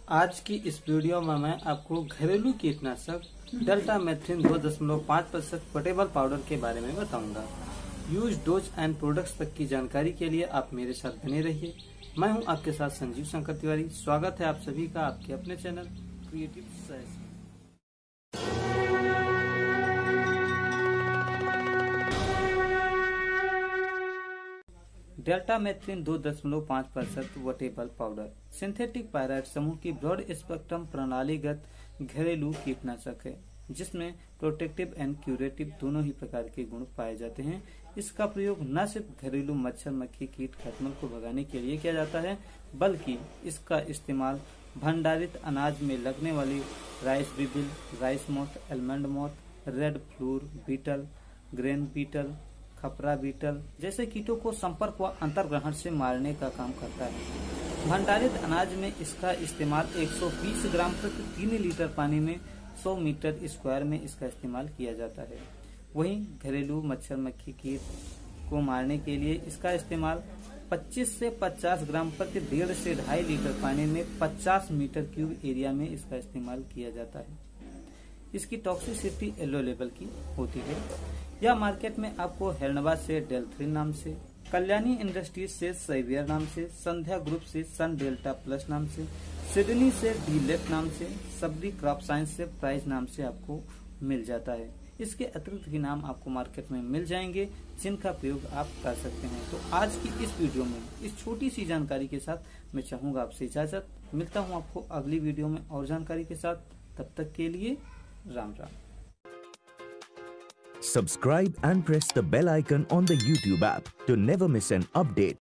आज की इस वीडियो में मैं आपको घरेलू कीटनाशक डेल्टामेथ्रिन 2.5% पोर्टेबल पाउडर के बारे में बताऊंगा। यूज, डोज एंड प्रोडक्ट्स तक की जानकारी के लिए आप मेरे साथ बने रहिए। मैं हूं आपके साथ संजीव शंकर तिवारी। स्वागत है आप सभी का आपके अपने channel creative science. Deltamethrin 2.5% wettable powder synthetic pyrethroid समूह की ब्रॉड स्पेक्ट्रम प्रणालीगत घरेलू कीटनाशक है, जिसमें प्रोटेक्टिव एंड क्यूरेटिव दोनों ही प्रकार के गुण पाए जाते हैं। इसका प्रयोग न सिर्फ घरेलू मच्छर, मक्खी, कीट, खटमल को भगाने के लिए किया जाता है, बल्कि इसका इस्तेमाल भंडारित अनाज में लगने वाली rice beetle, rice moth, almond moth, red flour beetle, grain beetle, khapra beetle जैसे कीटों को संपर्क व अंतर्ग्रहण से मारने का काम करता है। भंडारित अनाज में इसका इस्तेमाल 120 ग्राम प्रति 3 लीटर पानी में 100 मीटर स्क्वायर में इसका इस्तेमाल किया जाता है। वहीं घरेलू मच्छर, मक्खी, कीट को मारने के लिए इसका इस्तेमाल 25 से 50 ग्राम प्रति 1.5 से 2.5 लीटर पानी में 50 मीटर क्यूब एरिया में इसका इस्तेमाल किया जाता है। इसकी टॉक्सिसिटी येलो लेवल की होती है। यह मार्केट में आपको हेरनवा से डेल्थ्रिन नाम से, कल्याणी इंडस्ट्रीज से सेवियर नाम से, संध्या ग्रुप से सन डेल्टा प्लस नाम से, सिडनी से डीलेट नाम से, सबरी क्रॉप साइंस से प्राइज नाम से आपको मिल जाता है। इसके अतिरिक्त भी नाम आपको मार्केट में मिल जाएंगे, जिनका प्रयोग आप कर सकते हैं। तो आज की इस वीडियो में इस छोटी सी जानकारी के साथ मैं चाहूंगा आपसे इजाजत। मिलता हूं आपको अगली वीडियो में और जानकारी के साथ। तब तक के लिए Ram Ram. Subscribe and press the bell icon on the YouTube app to never miss an update.